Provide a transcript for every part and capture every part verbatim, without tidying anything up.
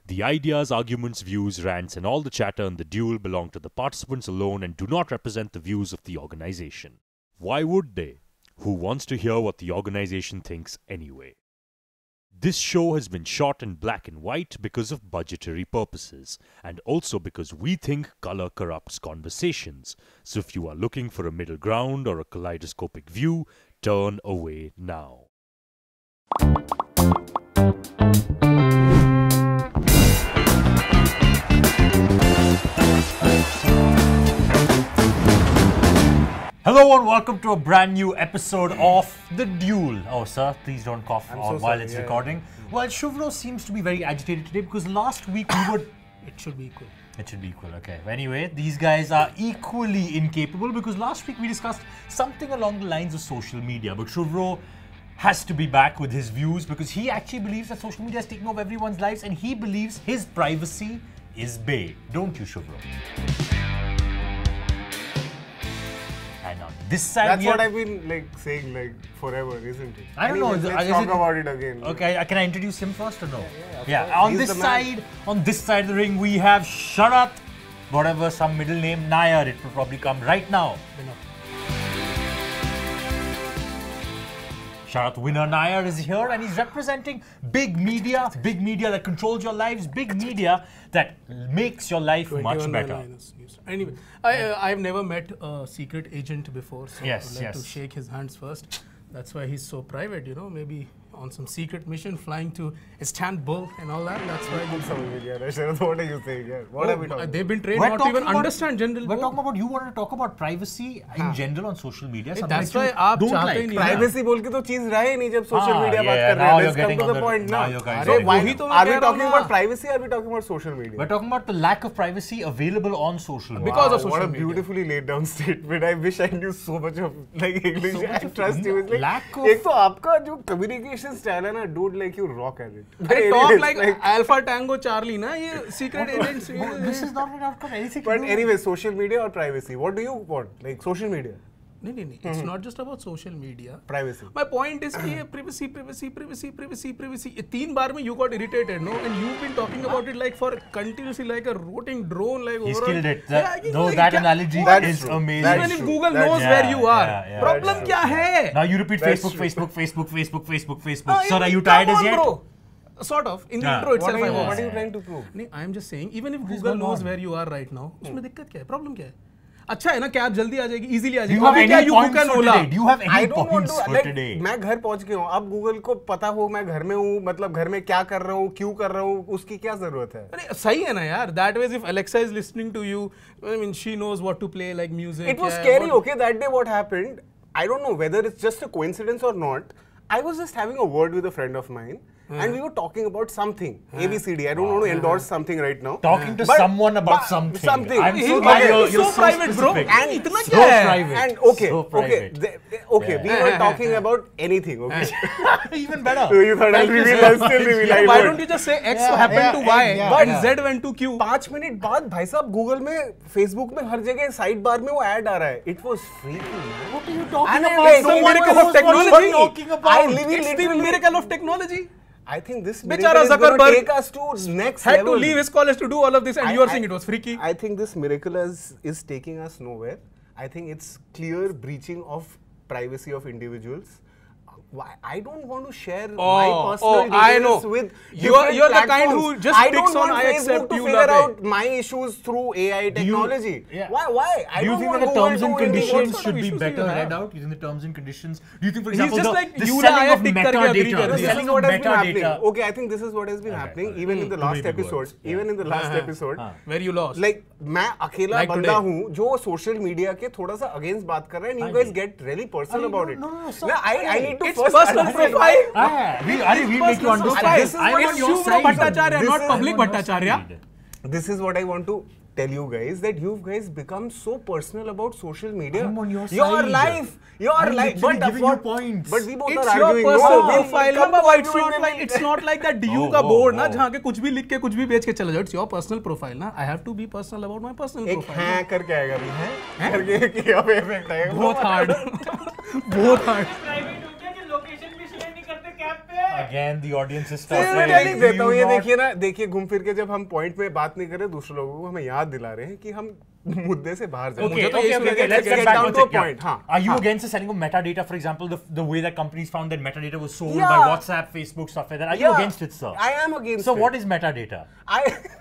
The ideas, arguments, views, rants, and all the chatter in the duel belong to the participants alone and do not represent the views of the organization. Why would they? Who wants to hear what the organization thinks anyway? This show has been shot in black and white because of budgetary purposes, and also because we think color corrupts conversations. So if you are looking for a middle ground or a kaleidoscopic view, turn away now. Hello and welcome to a brand new episode of The Duel. Oh sir, please don't cough I'm on so while sorry, it's yeah. recording. Well, Shuvro seems to be very agitated today because last week we were... It should be equal. It should be equal, okay. Anyway, these guys are equally incapable because last week we discussed something along the lines of social media. But Shuvro has to be back with his views because he actually believes that social media is taking over everyone's lives and he believes his privacy is bae. Don't you, Shuvro? And on this side, That's we what have- I've been like saying like forever, isn't it? I don't Anyways, know. Let's is talk it- about it again. Okay, can I introduce him first or no? Yeah, of Yeah. course. On He's this the man. side, on this side of the ring, we have Sharat, whatever some middle name, Nair. It will probably come right now. Sharat winner Nair is here and he's representing big media, big media that controls your lives, big media that makes your life much better. Anyway, I, uh, I've never met a secret agent before, so Yes, I'd like yes. to shake his hands first. That's why he's so private, you know, maybe on some secret mission flying to Istanbul and all that. That's why he's Some media, Sharat, what are you saying? Yeah. What are we talking? uh, they've been trained We're not to talking even about- understand general We're code. talking about, you want to talk about privacy in general on social media. Hey, something that's that you why आप don't चाहते like. ही नहीं Privacy बोल के तो चीज रहा ही नहीं जब social हाँ, media बात yeah, कर रहे now हैं. you're Let's come getting to on the the- point now now. you're guys So are why वही तो मैं are कह we रहा हूँ talking ना. about privacy or are we talking about social media? We're talking about the lack of privacy available on social media. Because of Wow, social what a media. beautifully laid down statement. I wish I knew so much of like English. So much I of trust you. It's like, lack of- एक तो आपका जो communication style है ना, dude, like you rock at it. They Anyways, talk like Alpha Tango Charlie, na? ये secret agents. This is not got anything to But do. anyway, social media or privacy? What do you want? Like social media, नहीं नहीं नहीं. It's not just about social media. privacy. My point is कि ये privacy, privacy, privacy, privacy, privacy. ये तीन बार में you got irritated, no? And you've been talking about it like for continuously like a rotating drone, like He's overall. killed it. Yeah, That, कि though like that क्या- analogy That's is true. amazing. That's Even if true. Google That's knows true. where you Yeah, are. yeah, yeah, Problem that's क्या है? Now you repeat That's Facebook, true. Facebook, Facebook, Facebook, Facebook, Facebook, Ah, Facebook. Sir, are you come tired as on, yet? bro. Sort of. In the Yeah. intro What itself, are, I you, was. what are you trying to prove? नहीं, I am just saying, even if Please Google go knows on. where you are right now, उसमें दिक्कत क्या है? Problem क्या है? अच्छा है ना कि आप जल्दी आ जाएगी, easily आ Do जाएगी. you have अभी any क्या you points book an for Ola? today? Do you have any I don't want points to. for Like, today? मैं घर पहुंच गया हूँ. अब गूगल को पता हो मैं घर में हूँ, मतलब घर में क्या कर रहा हूँ, क्यों कर रहा हूँ, उसकी क्या जरूरत है? अरे सही है ना यार. That way, if Alexa is listening to you, I mean, she knows what to play, like music. It was yeah, scary. what- Okay, that day what happened? I don't know whether it's just a coincidence or not. I was just having a word with a friend of mine, and we were talking about something. A B C D. I don't want to endorse something right now. Talking to But- someone about but- something. something. I'm He's so okay. glad you're, He's you're so so private, bro. specific. And इतना So क्या है? private. And okay, So okay, private. the- okay. Yeah. We were talking about anything. Okay. Even better. So you thought I'll Thank you reveal, so I'll still much. reveal. Yeah, I Why won't. don't you just say X Yeah, happened yeah, to Y, yeah, but yeah. Z went to Q? पाँच मिनट बाद भाई साहब Google में Facebook में हर जगह side bar में वो ऐड आ रहा है. It was freaking. What are you talking And I'm about? like, No no one miracle knows of what you're technology. talking about. I live in It's the literally- miracle of technology. I think this Bechara miracle is going to Zuckerberg take us to next Had level. to leave his college to do all of this, and I- you are I- saying it was freaky. I think this miracle is, is taking us nowhere. I think it's clear breaching of privacy of individuals. Why I don't want to share my Oh, personal oh, details I know. with You're- different you're the kind platforms. who just I clicks don't on want I Facebook accept to you, figure love out my issues through A I technology. yeah. Why? Why? I Do you don't think want that the Google terms and to indicate conditions what should sort of be issues better you read have. out? Do you think the terms and conditions? Do you think, for He's example, just the, like the Yula selling I of tick करके agree metadata, कर the This दिया. selling is of what has been happening. metadata? Okay, I think this is what has been happening. Okay. Even in the To last be big episode, words. Yeah. even in the last Uh-huh. episode, हाँ. Where you lost. like मैं अकेला Like बंदा today. हूँ जो social media के थोड़ा सा against बात कर रहे हैं. You हाँ guys जी. get really personal अरे, about no, it. no, no, sir. No, I I need to It's first personal understand profile. why- Ah, we, Ari, we make you Personal understand. profile. This is I'm what on it's your Shuvro side. Bhattacharya, This not is- public I'm on your Bhattacharya. side. This is what I want to tell you guys, that you guys become so personal about social media. I'm on your Your side. life, your I'm life. literally But giving what- you points. But we both It's are your arguing. personal No, profile. come Baba, on, it's you not will- like it's not like that D U Oh, का oh, board ना oh. जहाँ के कुछ भी लिख के कुछ भी बेच के चला जाओ. It's your personal profile ना. I have to be personal about my personal एक profile. हैं करके आएगा अभी हैं करके कि अब इफेक्ट आएगा. बहुत hard. बहुत hard. प्राइवेट हो गया कि लोकेशन भी शेयर नहीं करते कैब पे. again the audience is मैं talking. देता हूँ ये देखिए ना, देखिए घूम फिर के जब हम पॉइंट में बात नहीं कर रहे दूसरे लोगों को हमें याद दिला रहे हैं कि हम मुद्दे से बाहर जाए. Okay, तो okay, ये okay, okay. Let's get get back down to to a it. point. हाँ, Are you हाँ. against the selling of metadata, for example, the the way that companies found that metadata was sold Yeah. by WhatsApp, Facebook, stuff like that? Are you Yeah, against it, sir? I am against So it. what is metadata? I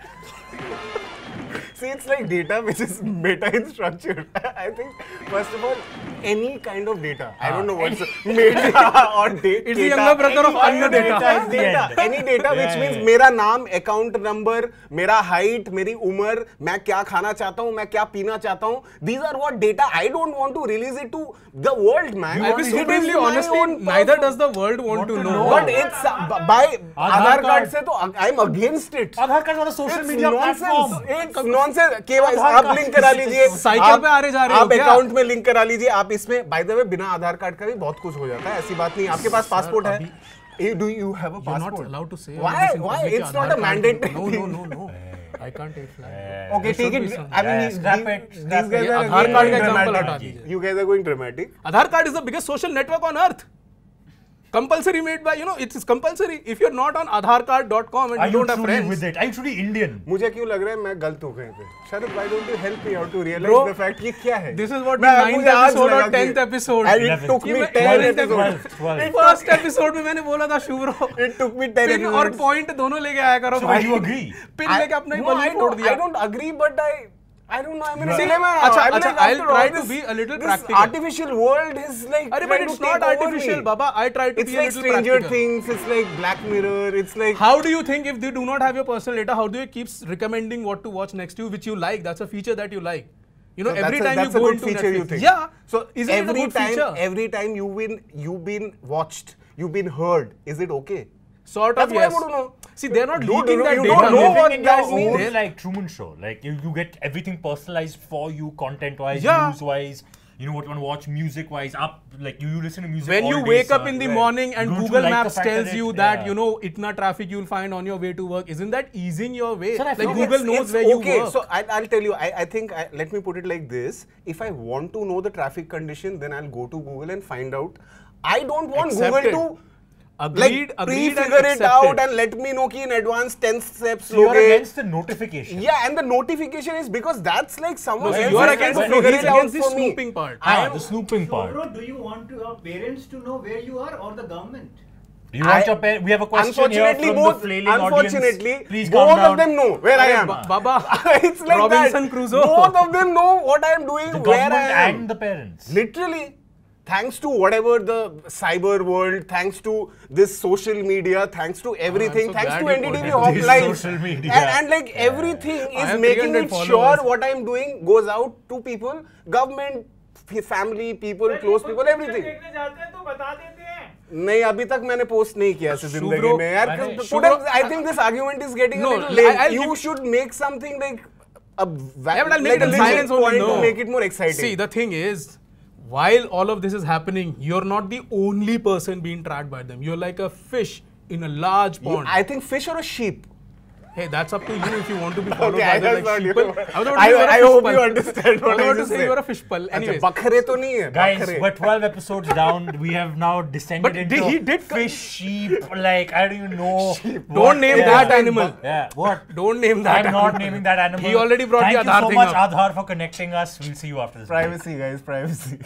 see, it's like data which is meta in structure. I think first of all, any kind of data. I don't know what's meta or data. It's the younger brother of Any अन्य data. is data. Any data which Yeah, means yeah. मेरा नाम, account number, मेरा height, मेरी उम्र, मैं क्या खाना चाहता हूँ, मैं क्या पीना चाहता हूँ. These are what data. I don't want to release it to the world, man. I'll be It is supremely my honestly, own neither personal- does the world want, Want to to know. know. But it's uh, by Aadhaar card से तो I'm against it. Aadhaar card is not a social It's media nonsense. platform. It's nonsense. केवल आधार आप card- link करा लीजिए. Cycle आप- पे आ रहे जा रहे हो आप क्या? अकाउंट में लिंक करा लीजिए. आप इसमें बाय द वे बिना आधार कार्ड का भी बहुत कुछ हो जाता है. ऐसी बात नहीं. आपके पास पासपोर्ट है. You- Do you have a You're not passport? allowed to say. Why? all this in Why? public. It's not Aadhaar a card- mandatory No, no, thing. no, no. I can't take flight. Okay, There take should it. be some- I mean, Yeah, these- scrap these- it, these scrap guys it. are Aadhaar again card का going example dramatic. हटा दीजिए. You guys are going dramatic. Aadhaar card is the biggest social network on earth. Compulsory made by, you know, it's compulsory. If you're not on aadhaar card dot com and Are you you don't have truly friends. with it? Are you truly Indian? मुझे क्यों लग रहा है मैं गलत हूँ कहीं पे. Sharad, why don't you help me out to realize Bro, the fact ये क्या है? This is what मैं- the ninth मुझे आज episode लगा और कि- tenth episode. And it eleventh. took ये me मैं ten eleventh episodes. twelve, twelve. It First episode में मैंने बोला था Shubhro. It took me ten pin और episodes. पॉइंट दोनों लेके आया करो So भाई. do you agree? Pin I- लेके अपना ही no, I बल्ब फोड़ don't, दिया. I don't agree, but I, I don't know. I mean, Right. dilemma. अच्छा, I'm अच्छा, like, I'll after try all to this- be a little this practical. artificial world is like. अरे but trying it's to not take over artificial, me. Baba. I try to It's be a like little Stranger practical. Things. It's like Black Mirror. It's like. How do you think if they do not have your personal data, how do you keep recommending what to watch next to you, which you like? That's a feature that you like. You know, So every that's a- time that's you a go good into feature you Netflix. think. Yeah. So Isn't it a every good time, feature? every time you've been you've been watched, you've been heard. Is it okay? Sort That's of, what I yes. want to know. See, they're not Dude, leaking you that don't data. know Living what in that your means. own- They're like Truman Show. Like you, you get everything personalized for you, content-wise, Yeah. news-wise. You know what you want to watch, music-wise. Up, like you, you listen to music. When all you day, wake sir. up in the Right. morning and Don't you Google like the Maps fact tells that you it- that, yeah. you know, itna traffic you'll find on your way to work, isn't that easing your way? Sir, I like feel Google It's- knows it's where okay. you work. So I, I'll tell you. I, I think I, let me put it like this: if I want to know the traffic condition, then I'll go to Google and find out. I don't want Accepted. Google to. Agreed, like agreed and pre-figure it accepted. out and let me know कि in advance ten steps So you're लोगे. against the notification. Yeah, and the notification is because that's like someone No, so else you are is against, trying no, to figure he's it out against the for me. snooping part. Ah, I am- the snooping So, part. bro, do you want to your parents to know where you are or the government? Do you want I- your parents? We have a question here Unfortunately, from both. the flailing Unfortunately, audience. Please calm both down. of them know where I am. Ba- Baba, It's like Robinson that. Crusoe. Both of them know what I am doing, The where I government am. and the parents. Literally, thanks to whatever the cyber world, thanks to this social media, thanks to everything, so thanks glad to you N D T V pointed this Hotline, social media. and, and like everything I is have making three hundred it sure followers. what I am doing goes out to people, government, f- family, people, close people, everything. देखने जाते हैं तो बता देते हैं. नहीं अभी तक मैंने पोस्ट नहीं किया ऐसे जिंदगी शुभ्रो, में यार. अरे, Put शुभ्रो, up- I think this argument is getting No, a little I- lame. I'll You give- should make something like a va- Yeah, but I'll make like it in a legit silence only, point no. to make it more exciting. See, the thing is, while all of this is happening, you're not the only person being tracked by them. You're like a fish in a large You- pond. I think fish or a sheep. Hey, that's up to you if you want to be followed Okay, by I them just like thought you sheeple. were- I was about to I- say you're a I fish hope pal. you understand what I was I about to just say said. you're a fish pal. Anyways, अच्छा, बकरे तो नहीं है. Guys, बकरे. we're twelve episodes down. We have now descended But into he did- fish, sheep, like I don't even know. don't name Yeah. that animal. Yeah, what? Don't name that I'm animal. not naming that animal. He already brought Thank the Aadhaar you so thing much, up. Aadhaar, for connecting us. We'll see you after this. break. Privacy, guys, privacy.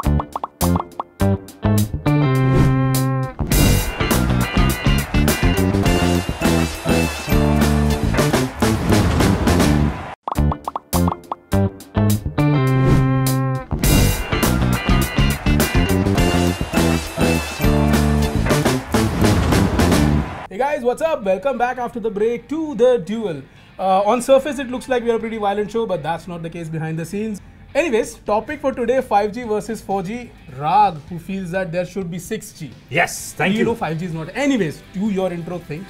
Hey guys, what's up? Welcome back after the break to the Duel. Uh, on surface, it looks like we're a pretty violent show, but that's not the case behind the scenes. Anyways, topic for today: five G versus four G. Rag, who feels that there should be six G. Yes, thank you. you. know five G is not. Anyways, do your intro thing.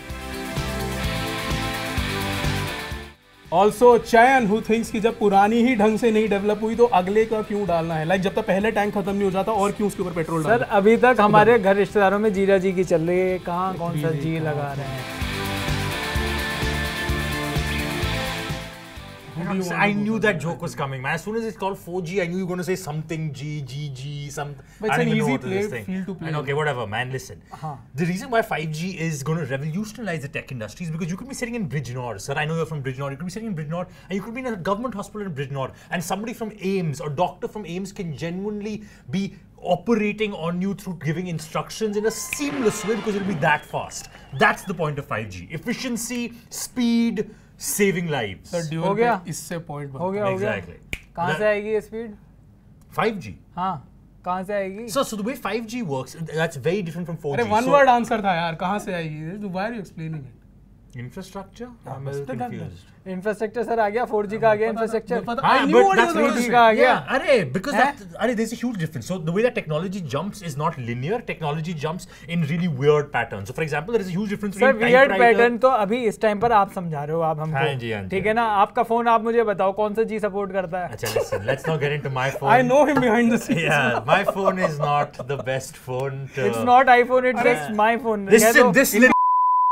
Also, Chayan, who thinks कि जब पुरानी ही ढंग से नहीं develop हुई तो अगले का क्यों डालना है? लाइक जब तक पहले टैंक खत्म नहीं हो जाता और क्यों उसके ऊपर पेट्रोल सर डालना? अभी तक हमारे घर रिश्तेदारों में जीरा जी की चल रही है, कहाँ कौन सा जी लगा रहे हैं. Who do you want I to go knew for that the joke was coming, man. As soon as it's called four G, I knew you were going to say something G, G, G, something. But it's I don't an even know easy what is this play- thing. field to play. And okay, whatever, man. Listen. Uh-huh. The reason why five G is going to revolutionize the tech industry is because you could be sitting in Bridgenor, sir. I know you're from Bridgenor. You could be sitting in Bridgenor, and you could be in a government hospital in Bridgenor, and somebody from AIMS or doctor from AIMS can genuinely be operating on you through giving instructions in a seamless way because it'll be that fast. That's the point of five G. Efficiency, speed, saving lives. Sir, हो Duel गया? पे इससे point हो गया हो गया Exactly. कहाँ से आएगी ये स्पीड? five G. हाँ कहाँ से आएगी? So, so the way five G works, that's very different from four G. अरे one so, word answer था यार, कहाँ से आएगी? Why are you explaining it? Infrastructure? Yeah, I'm a little must have done confused. Infrastructure sir आ गया, four जी का आ गया इंफ्रास्ट्रक्चर. पता- Ah, I knew but what he that's was going to because- say. का आ गया. Yeah, arey, because Eh? that, arey, there's a huge difference. So the way that technology jumps is not linear. Technology jumps in really weird patterns. So for example, there is a huge difference sir between weird typewriter- pattern तो अभी इस time पर आप समझा रहे हो आप हमको. हाँ जी, हाँ जी. ठीक है ना, आपका फोन आप मुझे बताओ कौन सा जी सपोर्ट करता है? Achha, listen, let's not get into my phone. I know him behind the scenes. Yeah, my phone is not the best phone to... It's not iPhone, it's just my phone. कह Listen, दो. this little...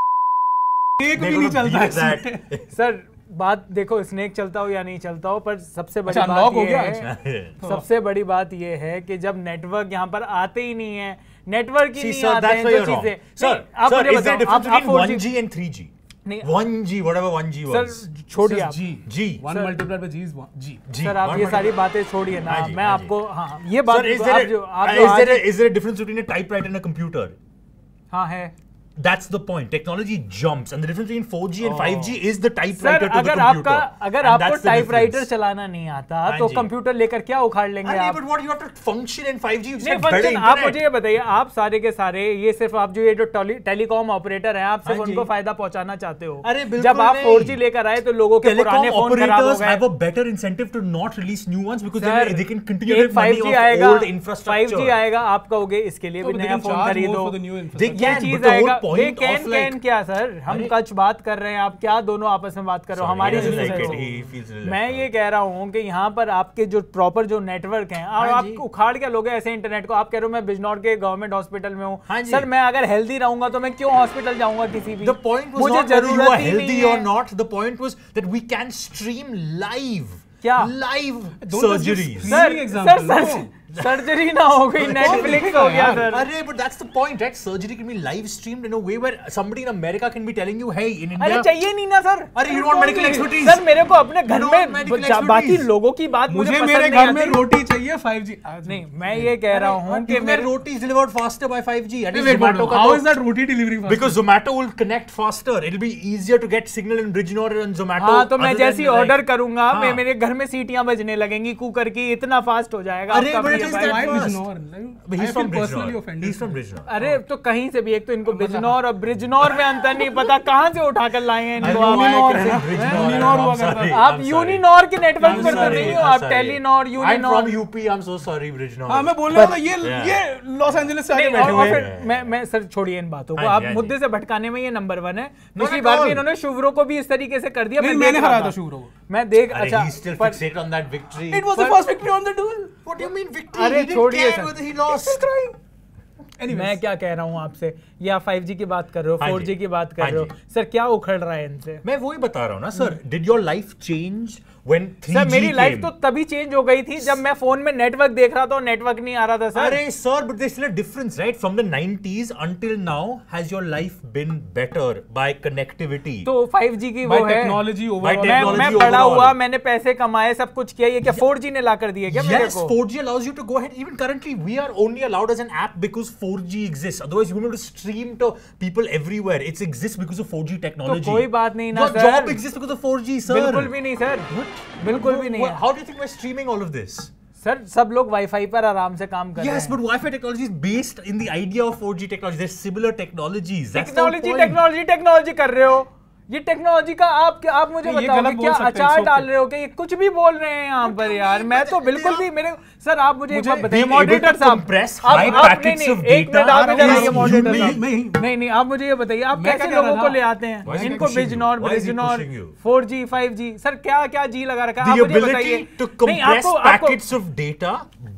एक भी नहीं चलता है इसमें. Sir बात देखो, स्नेक चलता हो या नहीं चलता हो, पर सबसे बड़ी अच्छा, बात unlock हो ये गया है, सबसे बड़ी बात ये है कि जब नेटवर्क यहाँ पर आते ही नहीं है, नेटवर्क ही See, नहीं sir, आते that's हैं why जो you're wrong. चीजें. Sir, नहीं, आप sir, मुझे is there a बताओ, difference आप आप between four one G G and three G? नहीं, one G, whatever one G was. Sir छोड़िए आप. G. G. One Sir. multiplied by G is one. G. G. Sir आप one ये multiplied- सारी बातें छोड़िए ना, हाँ जी, मैं हाँ जी. आपको हाँ ये बात Sir, is आप there, जो a, आप uh, जो is, आज there a, is there a difference between a typewriter and a computer? हाँ है. That's the point. Technology jumps, and the difference between four G and five G is the sir typewriter to the अगर computer. आपका अगर And आपको that's the typewriter difference. चलाना नहीं आता हाँ तो जी. कंप्यूटर लेकर क्या उखाड़ लेंगे अरे, आप? but what you have to function in five G? You नहीं just better फंक्शन आप internet. मुझे ये बताइए, आप सारे के सारे ये सिर्फ आप जो ये जो टेलीकॉम ऑपरेटर हैं, आप सिर्फ हाँ जी. उनको फायदा पहुंचाना चाहते हो. अरे, बिल्कुल जब आप नहीं. फोर जी लेकर आए तो लोगों के पुराने Telecom फोन खराब हो operators have a गए. better incentive to not release new ones because sir, then they can continue to एक make money five G off आएगा, old फाइव infrastructure. जी आएगा, आप कहोगे इसके लिए No, भी but they नया can फोन charge खरीदो. more for the new They infrastructure. ये can, चीज but the whole आएगा. point they can of like- can क्या सर, हम अरे- कुछ बात कर रहे हैं, आप क्या दोनों आपस में बात कर रहे हो? Sorry, हमारी he doesn't business like है. it. He feels really मैं left ये out. कह रहा हूँ कि यहाँ पर आपके जो प्रॉपर जो नेटवर्क हैं, और हाँ आप जी. उखाड़ क्या लोगे ऐसे इंटरनेट को? आप कह रहे हो मैं बिजनौर के गवर्नमेंट हॉस्पिटल में हूँ. हाँ जी. सर मैं अगर हेल्दी रहूंगा तो मैं क्यों हॉस्पिटल जाऊंगा किसी भी? The point was मुझे not whether you जरूरत are ही healthy नहीं or है. not. The point was that we can stream live. क्या? Live Don't just give surgeries. free sir example, sir no. Surgery ना हो गई, नेटफ्लिक्स हो गया sir. Arre, but that's the point, right? Surgery can be live streamed in a way where somebody in America can be telling you, hey, in India. अरे चाहिए नहीं ना sir. अरे, you don't want medical expertise. Sir मेरे को अपने घर don't want में medical जा- बाकी expertise. लोगों की बात मुझे मुझे पसंद मेरे नहीं घर में आती. रोटी चाहिए फाइव जी. नहीं मैं ये कह रहा हूँ कि Even मेरे roti is delivered faster by five G. At Wait, least wait, wait, Zomato wait. का How तो- is that roti delivery faster? Because Zomato will connect faster. It'll be easier to get signal in Bridgenor and Zomato. हाँ तो मैं other जैसी than, like- order करूंगा हाँ. मैं मेरे घर में सीटियां बजने लगेंगी कुकर की, इतना फास्ट हो जाएगा अरे, आपका but it अपने is भाई. that Why fast. Bijnor? But I he's feel from personally Bridgenor. offended. He's from Bridgenor. अरे तो कहीं से भी, एक तो इनको बिजनौर और ब्रिजनौर में अंतर नहीं पता, कहाँ से उठाकर लाए हैं I इनको don't know आप. why I यूनिनॉर can है say ना? Bridgenor. यूनिनॉर I'm हुआ करता sorry. था. आप I'm sorry. यूनिनॉर के नेटवर्क I'm पर तो sorry, नहीं हो, I'm आप sorry. Telenor I'm Uninor. from U P. I'm so sorry, Bridgenor. हाँ मैं बोलने वाला ये Yeah. ये लॉस एंजलिस से आगे नहीं, बैठे और, हुए और हैं. फिर मैं मैं सर छोड़िए इन बातों को, हाँ जी, आप हाँ जी. मुद्दे से भटकाने में ये नंबर वन है. Not पिछली at बार भी all. इन्होंने शुभ्रो को भी इस तरीके से कर दिया. नहीं, मैं मैंने देख रहा हराया था था शुभ्रो को. मैं देख Arre, अच्छा he's still पर- fixated on that victory. It was the But- first victory on the duel. What do you mean victory? अरे, He didn't छोड़िए care sir. whether he lost. Still crying. Anyways. मैं क्या कह रहा हूँ आपसे, ये आप फाइव जी की बात कर रहे हो, हाँ फोर जी जी. की बात कर हाँ रहे हो. जी. सर क्या उखड़ रहा है इनसे? मैं वही बता रहा हूँ ना sir. Did your life change when three G sir मेरी लाइफ came? तो तभी चेंज हो गई थी जब मैं फोन में नेटवर्क देख रहा था और नेटवर्क नहीं आ रहा था sir. Arre, sir, but there's still a difference, right? From the nineties until now, has your life been better by connectivity? तो फाइव जी की By वो है. technology By overall. मैं technology मैं पढ़ा overall. हुआ, मैंने पैसे कमाए, सब कुछ किया. ये क्या फोर जी ने ला कर दिया क्या मेरे Yes, को? four G allows you to go ahead. Even currently, we are only allowed as an app because four G exists. Otherwise, you won't be able to stream to people everywhere. It exists because of four G technology. तो कोई बात नहीं ना Your sir. job exists because of four G, sir. बिल्कुल भी नहीं sir, बिल्कुल भी नहीं Well, है. How do you think we're streaming all of this? Sir सब लोग वाईफाई पर आराम से काम कर रहे Yes, हैं. but Wi-Fi technology is based in the idea of four G technology. There's similar technologies. That's the whole technology point. Technology technology कर रहे हो. ये टेक्नोलॉजी का आप आप मुझे नहीं, ये बताओ गलत कि बोल क्या सकते हैं, अचार it's डाल okay. रहे हो कि ये कुछ भी बोल रहे हैं यहाँ पर यार. मैं तो बिल्कुल भी मेरे सर आप मुझे एक मुझे बात बताइए being able मॉडरेटर to साहब. compress आप high आप नहीं packets नहीं of एक data मिनट आप are इधर आइए unique. मॉडरेटर मैं- साहब. मैं- नहीं नहीं आप मुझे ये बताइए आप मैं कैसे क्या कह लोगों रहा को था? ले आते Why हैं is he इनको pushing you? Bijnor Why is he Bijnor pushing you? Four G five G sir क्या क्या जी लगा रखा है The आप मुझे ability बताइए. to नहीं, compress आपको- आपको- packets of data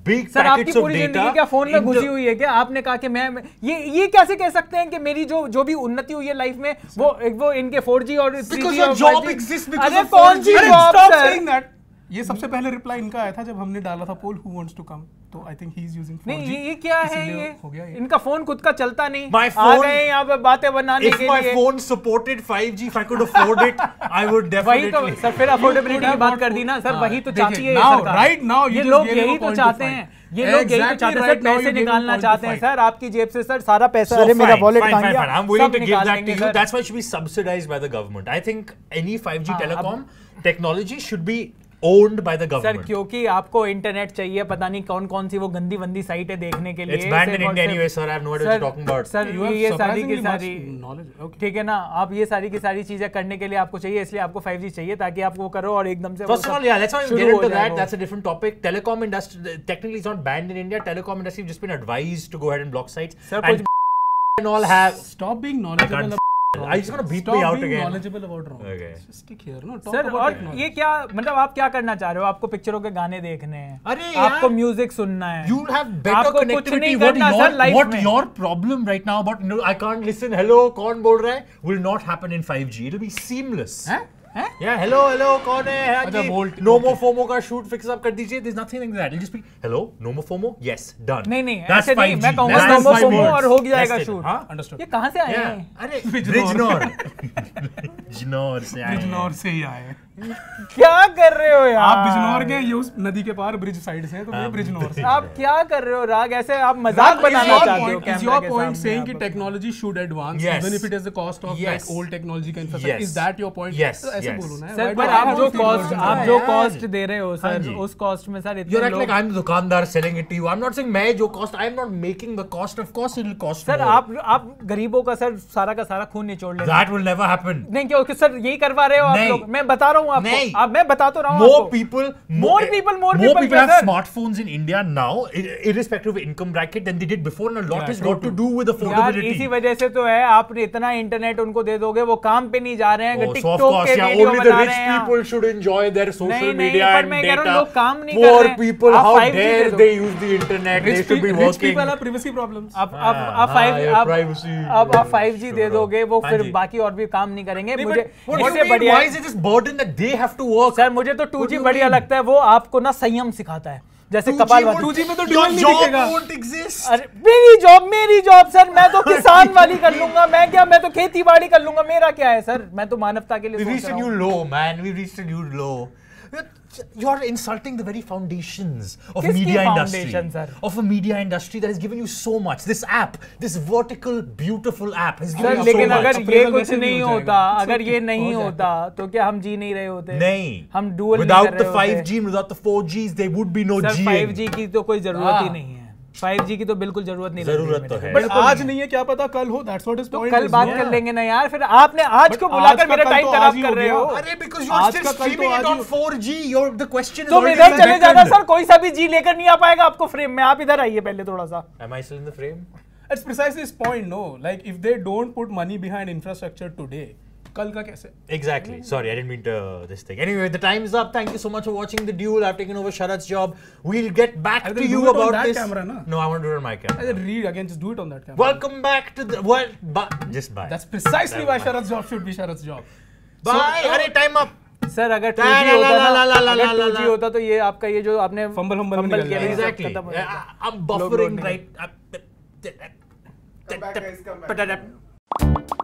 big sir आपकी packets of पूरी data. जिंदगी क्या फोन में in घुसी the- हुई है क्या? आपने कहा कि मैं मैं- ये ये कैसे कह सकते हैं कि मेरी जो जो भी उन्नति हुई है लाइफ में वो वो इनके फोर जी और थ्री Because जी your और job five G exists because अरे of कौन सी four G. Job Stop sir? saying that. ये सबसे पहले रिप्लाई इनका आया था जब हमने डाला था poll who wants to come, तो I think he is using four G. नहीं ये ये क्या है इसीलिए ये? हो गया ये. इनका फोन खुद का चलता नहीं, My आ phone- गए यहाँ पे बातें बनाने If के my लिए। phone supported five G, if I could afford it, I would वही तो definitely. सर फिर अफोर्डेबिलिटी की have बात got कर दी ना सर, हाँ, वही तो देखिए, चाहती है now, सरकार। right now you ये just लोग gave him यही a तो point to चाहते fight. हैं, ये लोग यही तो Exactly चाहते हैं right सर, now you पैसे gave him निकालना point to चाहते हैं fight. सर आपकी जेब से सर, सारा पैसा, So अरे मेरा fine, वॉलेट fine, खा fine, गया, fine. I'm willing सब to give निकाल that देंगे to you. Sir. That's why it should be subsidized by the government. I think any five G हाँ, telecom technology should be owned by the sir government. क्योंकि आपको internet चाहिए, पता नहीं कौन कौन सी वो गंदी वंदी साइट है देखने के लिए। It's banned in सिर्फ और India सिर्फ- anyway, sir. I have no idea what you're talking about. Sir You have ये सारी की surprisingly much सारी knowledge. Okay. ठीक है ना, आप ये सारी की सारी चीजें करने के लिए आपको चाहिए, इसलिए आपको फाइव जी चाहिए ताकि आप वो करो और एकदम से First of all, yeah, let's not even शुरू get हो into जाए that. वो। That's a different topic. Telecom industry technically is not banned in India. Telecom industry have just been advised to go ahead and block sites. Sir And, and all have. Stop being knowledgeable can't- about Are you just gonna beep Stop me out being again? knowledgeable about wrong. Okay. Just stick here, no? Talk sir about और technology. ये क्या मतलब आप क्या करना चाह रहे हो? आपको पिक्चरों के गाने देखने हैं, अरे आपको यार, म्यूजिक सुनना है, You have better आपको कुछ connectivity. नहीं What करना your सर लाइफ what में। your problem right now about no, I can't listen. Hello, कौन बोल रहा है? Will not happen in five G. It'll be seamless. हैं? हैं? Yeah, hello, hello, कौन है? हाँ अच्छा, जी, Volt- Nomo okay. FOMO का shoot fix up कर दीजिए. There's nothing like that. It'll just be hello, Nomo FOMO. Yes, done. नहीं नहीं That's ऐसे नहीं, five G. मैं कहूँगा That's नोमो five फोमो words. और हो जाएगा That's it. शूट। हाँ? Understood. ये कहाँ से आए Yeah. हैं? अरे Brijnor. Brijnor. Brijnor से आए हैं। बिजनौर से ही आए हैं। क्या कर रहे हो यार? आप बिजनौर के ये उस नदी के पार ब्रिज साइड से हैं, तो ये ब्रिजनौर से। आप क्या कर रहे हो राग? ऐसे आप मजाक बनाना Is your चाहते हो point- is कैमरा your के point सामने saying आप कि अपना- technology should advance Yes. even if it is the cost of Yes. like old technology का infrastructure? Yes. Is that your point? Yes, तो ऐसे yes. बोलो ना। सर Why पर do I आप have जो to feel कॉस्ट burdened? आप हाँ जो यार। कॉस्ट दे रहे हो हाँ सर, जी। उस कॉस्ट में सर You're इतने acting like लोग I'm the दुकानदार selling it to you. I'm not saying मैं जो cost. I'm not making the cost. Of course, it'll cost sir more. आप आप गरीबों का सर सारा का सारा खून निचोड़ लेते That will never happen. नहीं क्योंकि सर यही करवा रहे हो आप नहीं। लोग। मैं बता रहा हूँ नहीं। आपको, आप मैं बता तो रहा हूँ More आपको। people, More people, more people people क्या have sir? smartphones in India now, i- irrespective of income bracket, than they did before, and a lot Yeah, has true, got to true. do with यार affordability. इसी वजह से तो है, आप इतना internet उनको दे दोगे वो काम पे नहीं जा रहे हैं, Oh, so of TikTok course, के yeah, वीडियो only the बना rich रहे हैं। people should enjoy their social नहीं, नहीं, media पर and मैं कह रहा हूँ, data. लोग काम नहीं कर Poor रहे हैं। people, आप how five G dare दे दो। they use the internet? They Rich should be pe- rich working. people have privacy problems. अब अब हाँ, अब फाइव yeah, अब privacy. अब आप फाइव जी दे दोगे वो हाँ फिर जी। बाकी और भी काम नहीं करेंगे। नहीं, मुझे but what do you इससे mean? बढ़िया Why is it this burden that they have to work? Sir मुझे तो two What G do you बढ़िया mean? लगता है, वो आपको ना संयम सिखाता है जैसे two G कपाल won't- टू जी में तो your dual नहीं job दिखेगा। won't exist. अरे मेरी जॉब मेरी जॉब सर, मैं तो किसान वाली कर लूंगा। मैं क्या, मैं तो खेती बाड़ी कर लूंगा। मेरा क्या है सर, मैं तो मानवता के लिए We've सोच reached a रहा new हूँ। low, man. We've reached a new low. You're- You're insulting the very foundations of किसकी media foundation, industry. sir? Of a media industry that has given you so much. This app, this vertical, beautiful app has given sir you लेकिन so अगर much. ये Appraisal कुछ वैसे भी नहीं हो होता, जाएगा। अगर ये हो नहीं जाएगा। होता तो क्या हम जी नहीं रहे होते? नहीं. हम डुअल नहीं Without कर the रहे five होते। G, without the four Gs, there would be no sir G. Five G की तो कोई जरूरत ही हाँ। नहीं है। फाइव जी की तो बिल्कुल जरूरत नहीं लग रही जरूरत तो मेरे है। को। But आज नहीं है, क्या पता कल हो। That's what his तो point कल is, बात no? कर लेंगे ना यार। फिर आपने आज But को आज बुलाकर का मेरा कल टाइम तो खराब आज ही कर हो रहे गया। हो। अरे because you're आज still का कल तो streaming it आज on he- four G. You're the question is तुम already इधर been चले जाना taken. सर, कोई सा भी जी लेकर नहीं आ पाएगा आपको फ्रेम में। आप इधर आइए पहले थोड़ा सा। Am I still in the frame? It's precisely his point, no? Like if they don't put money behind infrastructure today, कल का कैसे? Exactly. Sorry, I didn't mean to uh, this thing. Anyway, the time's up. Thank you so much for watching the Duel. I've taken over Sharat's job. We'll get back I to will you do it on about that this. camera, na? No, I want to do it on my I camera. said read again, just do it on that camera. Welcome back to the what? But just bye. That's precisely why Bye. Sharat's job should be Sharat's job. Bye. Arey, time up. Sir अगर two ला, G ला, होता ला, ला, ला, ना, ला, अगर ला, to ला, G ला। होता तो ये आपका ये जो आपने फंबल हम्बल में फंबल निकल किया जाएगा। ये सब Exactly. खत्म हो जाएगा। I- I'm लोग buffering रोने right. Come back, guys, come back. right.